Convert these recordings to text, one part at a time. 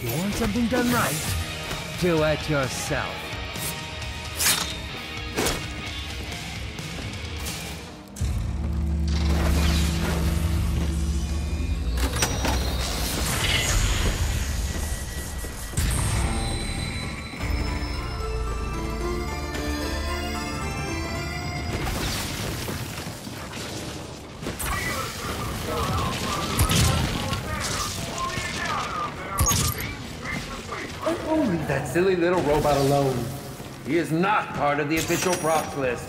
You want something done right? Do it yourself. Leave that silly little robot alone. He is not part of the official props list.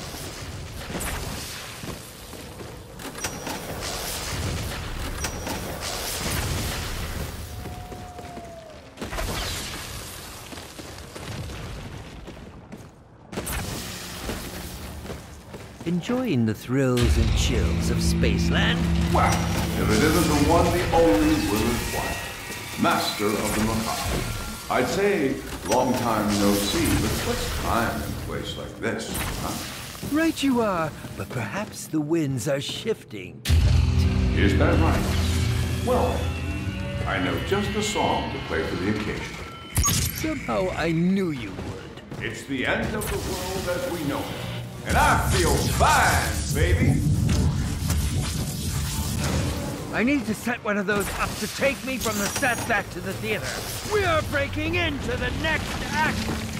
Enjoying the thrills and chills of Spaceland? Well, if it isn't the one, the only Willard White, master of the macabre. I'd say long time no see, but what's time in a place like this, huh? Right you are, but perhaps the winds are shifting. Is that right? Well, I know just the song to play for the occasion. Somehow I knew you would. It's the end of the world as we know it. And I feel fine, baby. I need to set one of those up to take me from the set back to the theater. We are breaking into the next act!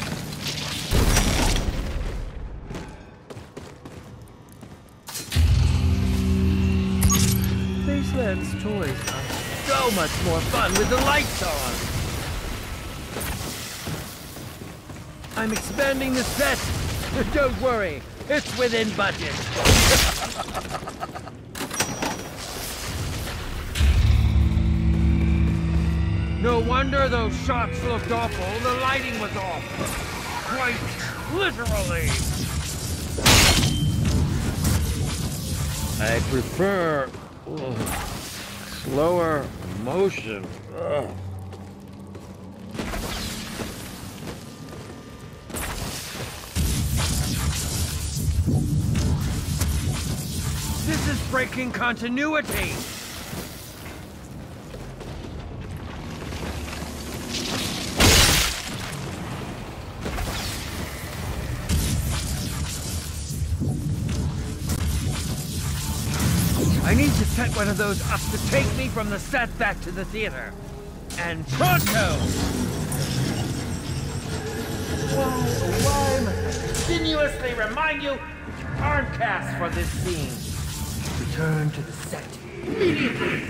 Spaceland's toys are so much more fun with the lights on. I'm expanding the set. Don't worry, it's within budget. No wonder those shots looked awful. The lighting was off. Quite literally. I prefer slower motion. Ugh. This is breaking continuity. I need to set one of those up to take me from the set back to the theater. And pronto! Why must I continuously remind you aren't cast for this scene? Return to the set immediately!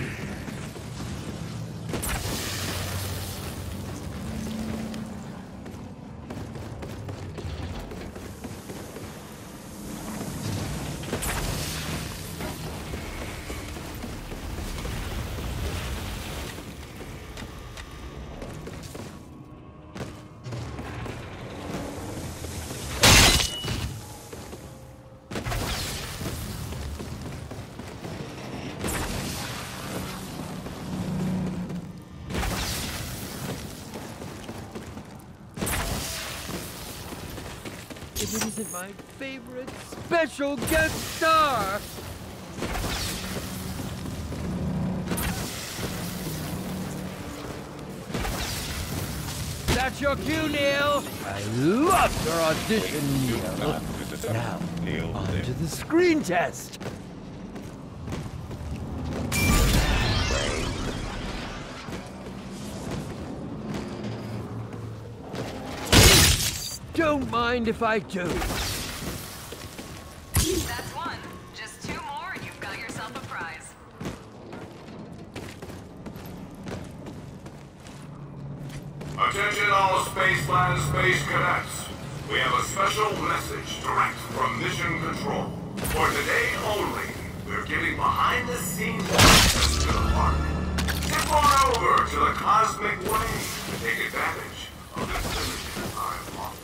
If it isn't my favorite special guest star! That's your cue, Neil! I loved your audition, Neil. Now, on to the screen test! Don't mind if I do. That's one. Just two more and you've got yourself a prize. Attention all Spaceland Space Cadets. We have a special message direct from Mission Control. For today only, we're giving behind-the-scenes access to the park. Step on over to the Cosmic Wave to take advantage of this limited time offer.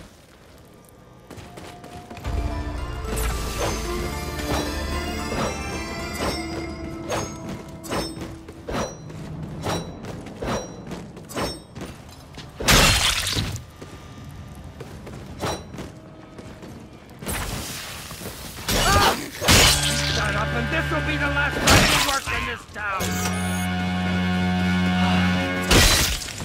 And this will be the last time we work in this town!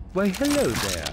Why, hello there.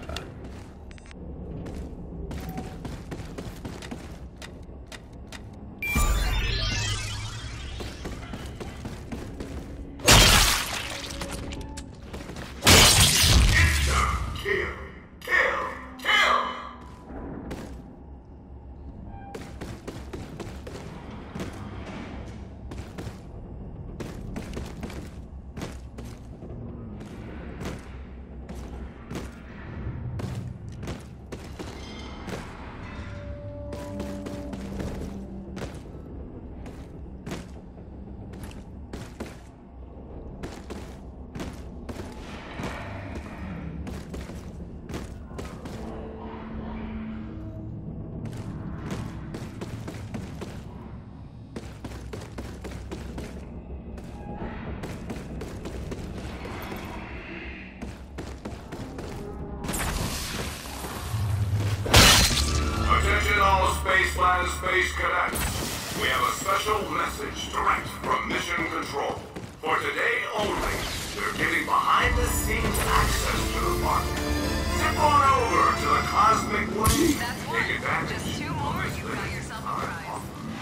Spaceland Space Cadets. We have a special message direct from Mission Control. For today only, they're giving behind-the-scenes access to the park. Zip on over to the Cosmic Wave. That's Take one. advantage. Just two more, you've got yourself a prize.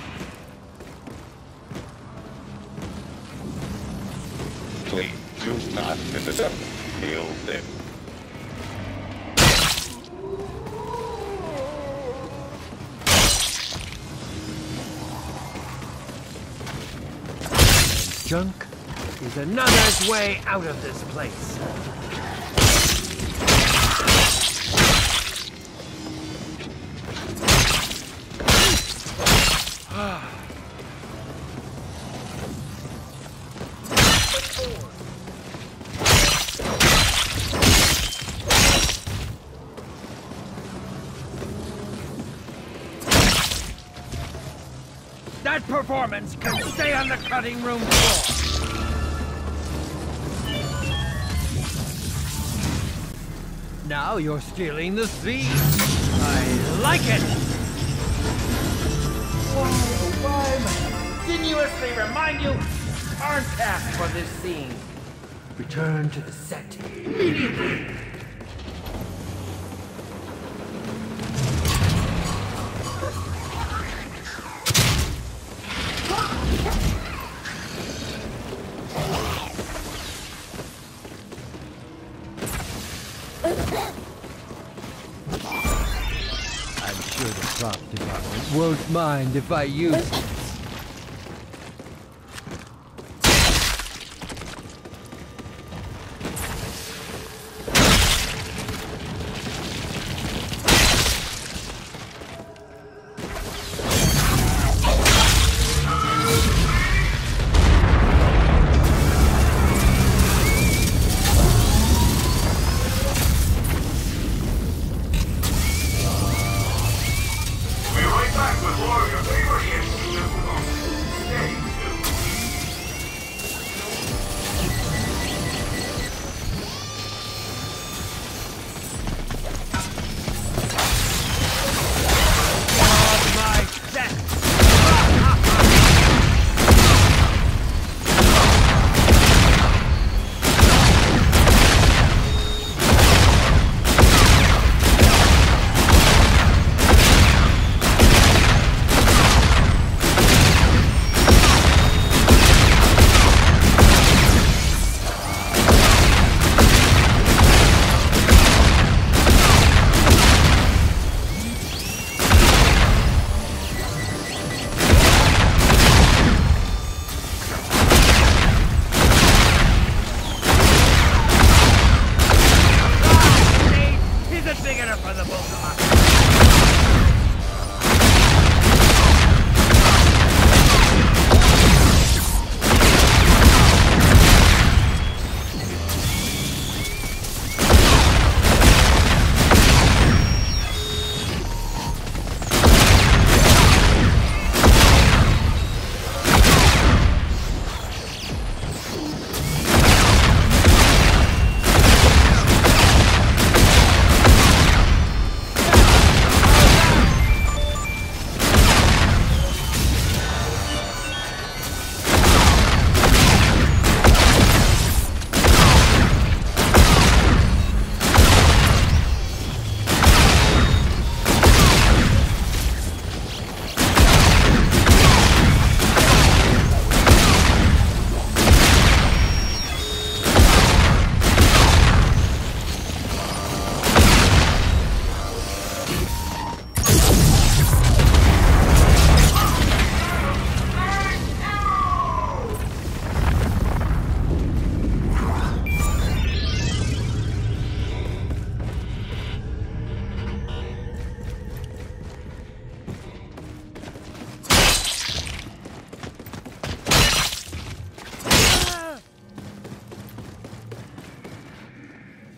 Please do not kill them. Junk is another's way out of this place. That performance can stay on the cutting room floor. Now you're stealing the scene. I like it. Why, oh why, continuously remind you, aren't cast for this scene. Return to the set immediately. I'm sure the prop department won't mind if I use it.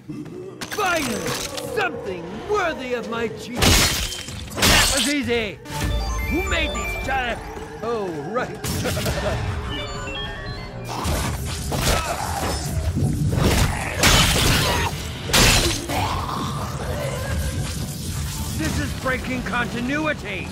Finally! Something worthy of my chief! That was easy! Who made these giant... Oh, right. This is breaking continuity!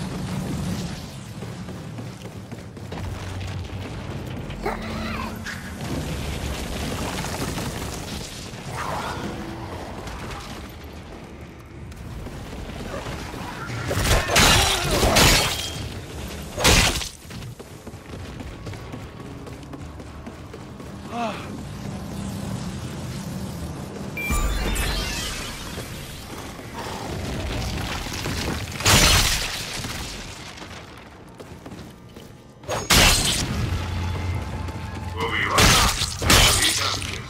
We'll be right back. These messages.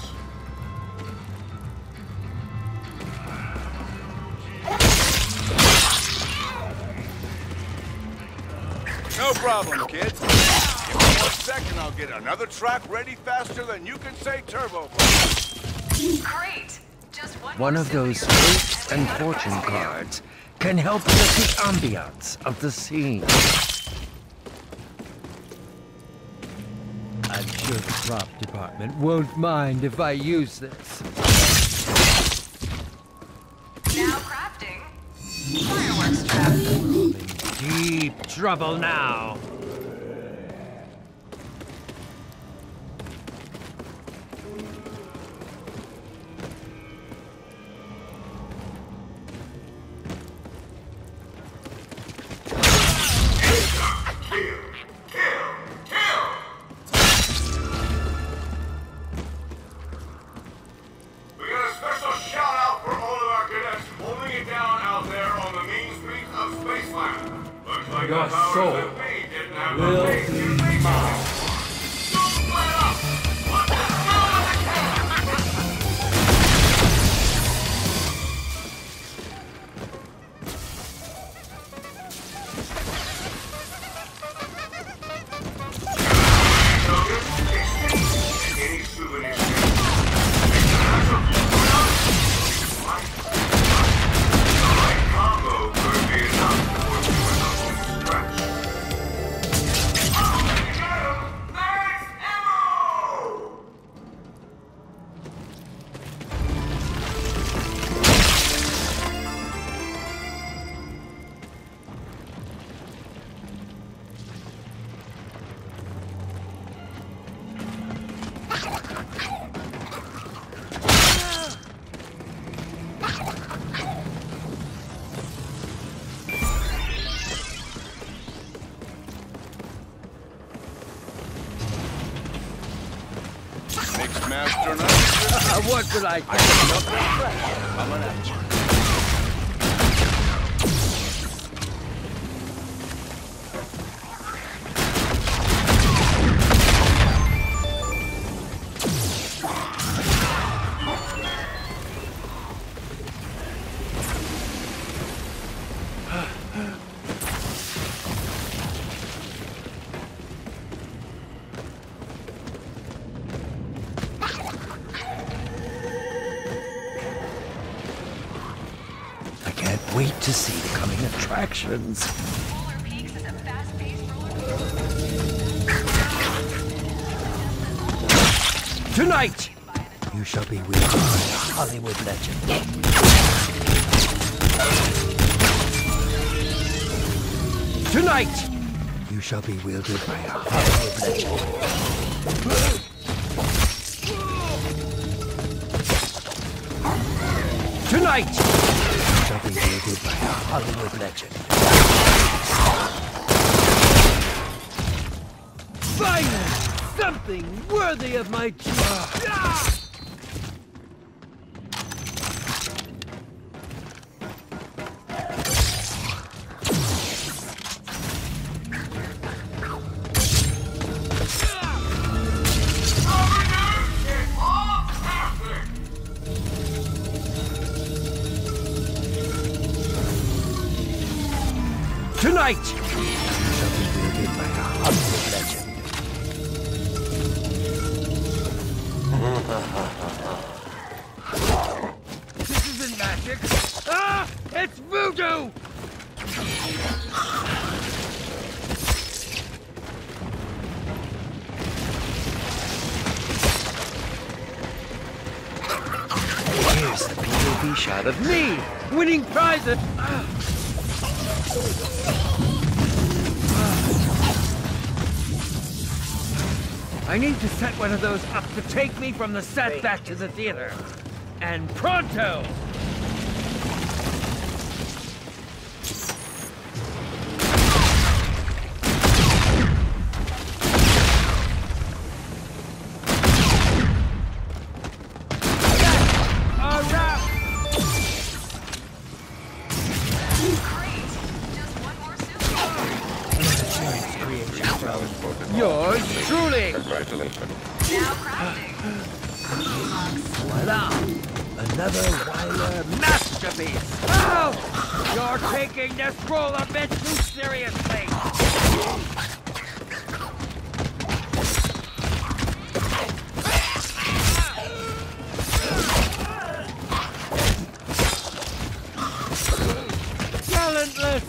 No problem, kids. Give me 1 second, I'll get another track ready faster than you can say turbo. Great. Just One of those fate and fortune cards can help set the ambiance of the scene. I'm sure the prop department won't mind if I use this. Now crafting. Fireworks trap. Deep trouble now. We got a special shout out for all of our cadets holding it down out there on the main street of Spaceland. Looks like Your the powers soul that be didn't have will the faith be in me. mine. Don't let up! Let's go with the cat! Any souvenir. Combo could be enough for you and scratch. There's ammo! Mixmaster Knight. What could I do? Coming at you. I can't wait to see the coming attractions. Polar Peaks is a fast-paced roller Tonight, you shall be wielded by a Hollywood legend. Tonight, you shall be wielded by a Hollywood legend. Tonight, you shall be wielded by a Hollywood legend. Finally, something worthy of my chief. Tonight, you shall be wielded by a Hollywood legend. isn't magic! Ah! It's voodoo! Here's the POV shot of me winning prizes! I need to set one of those up to take me from the set back to the theater. And pronto! Yours truly! Congratulations. Now crafting. Voila! Another Wyler masterpiece! Oh! You're taking this role a bit too seriously! Talentless!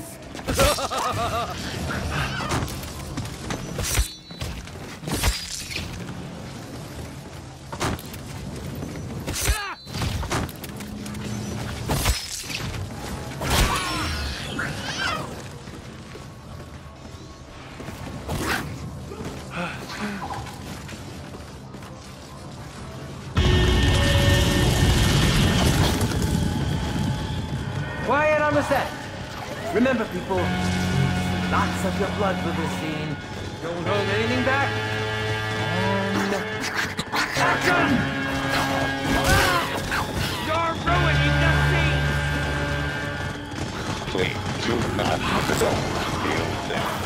Quiet on the set. Remember, people, lots of your blood for this scene. Don't hold anything back. And action! You're ruining the scene! Please do not kill them.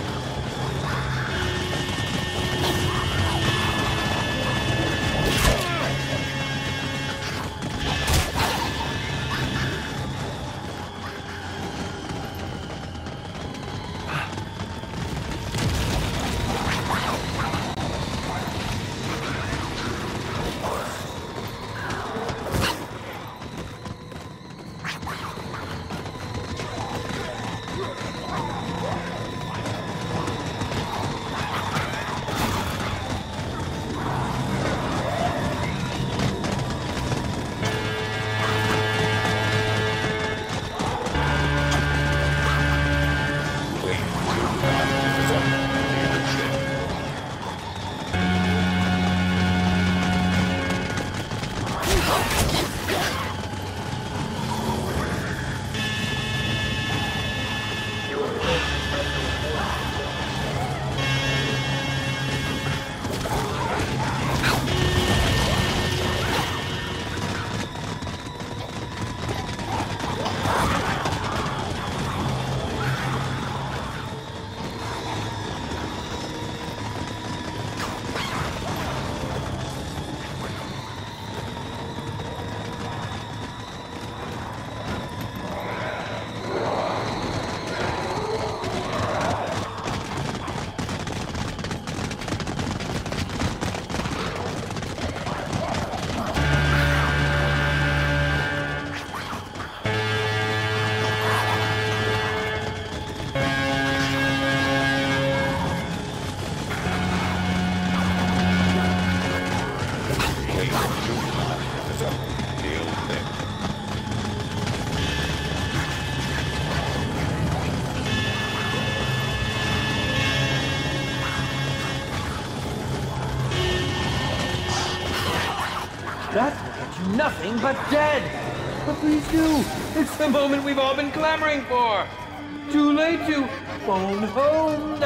that will get you nothing but dead. But please do. It's the moment we've all been clamoring for. Too late to phone home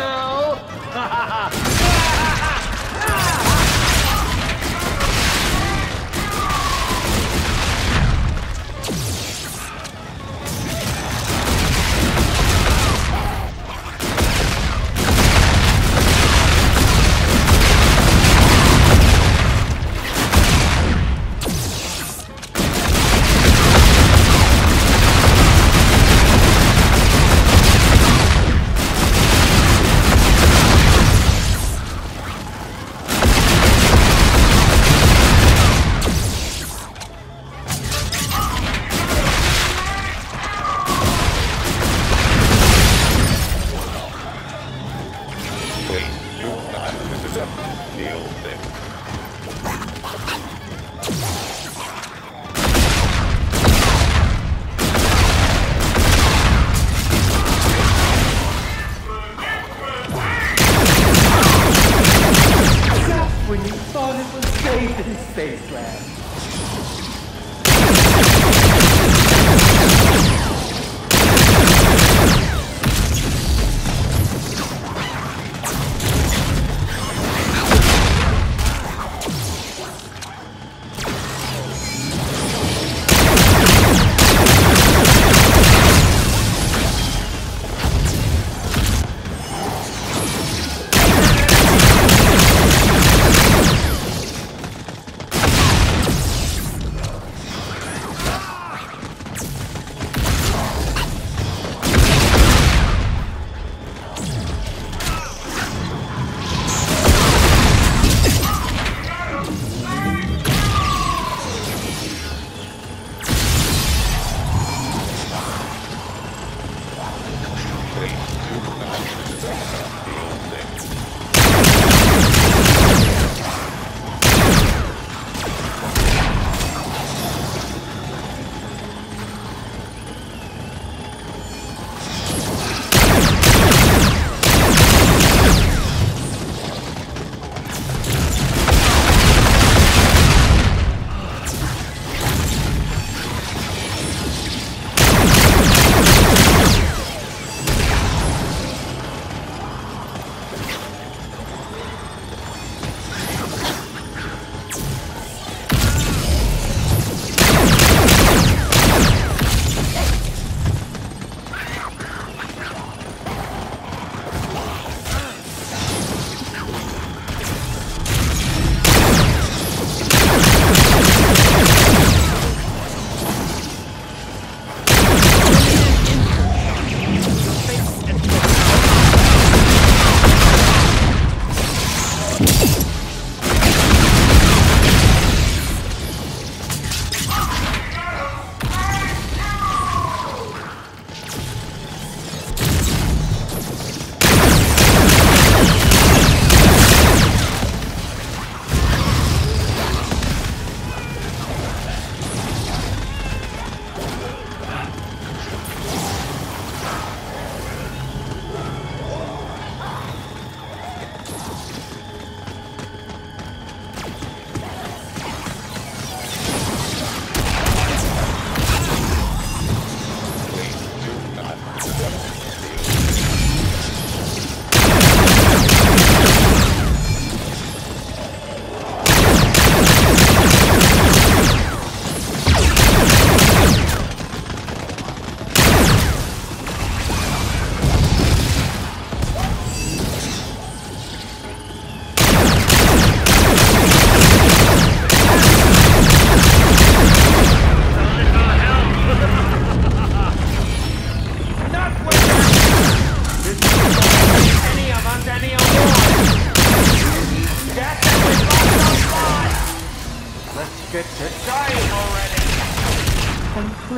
now.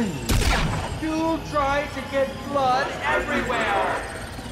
please. Duel tried to get blood everywhere.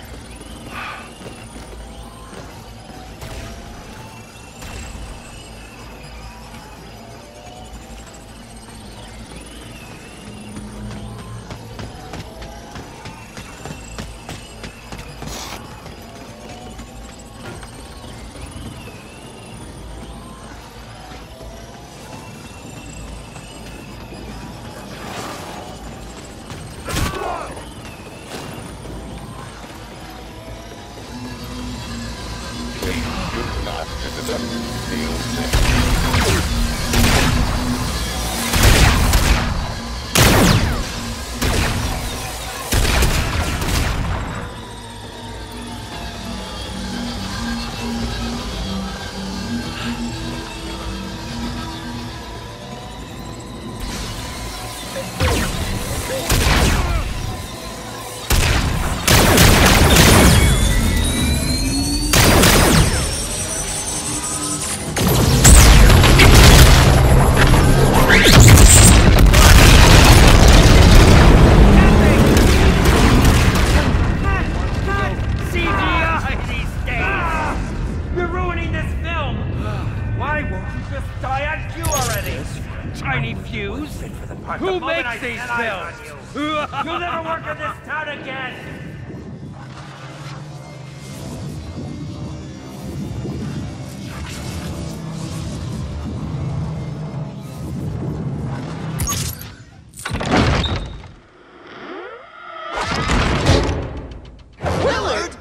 Who makes these films? You'll never work in this town again! Willard!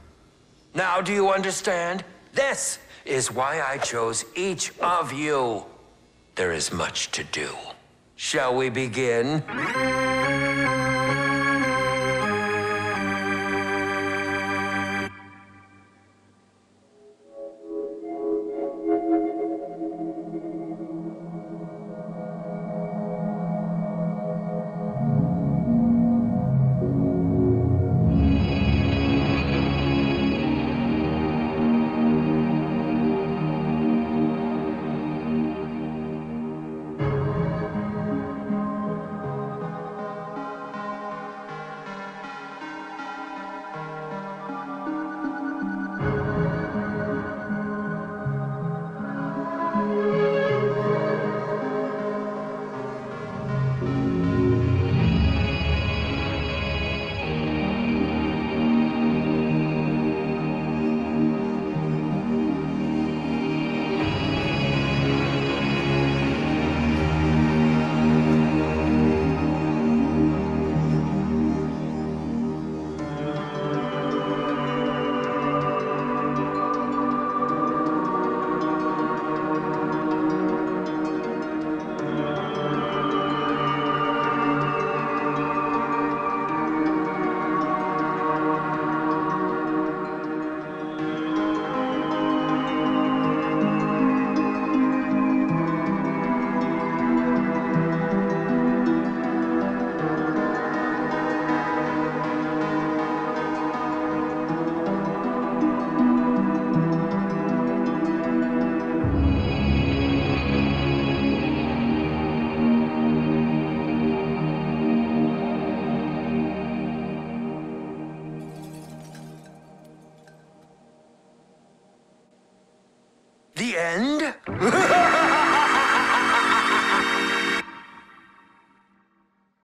Now do you understand? This is why I chose each of you. There is much to do. Shall we begin? The end?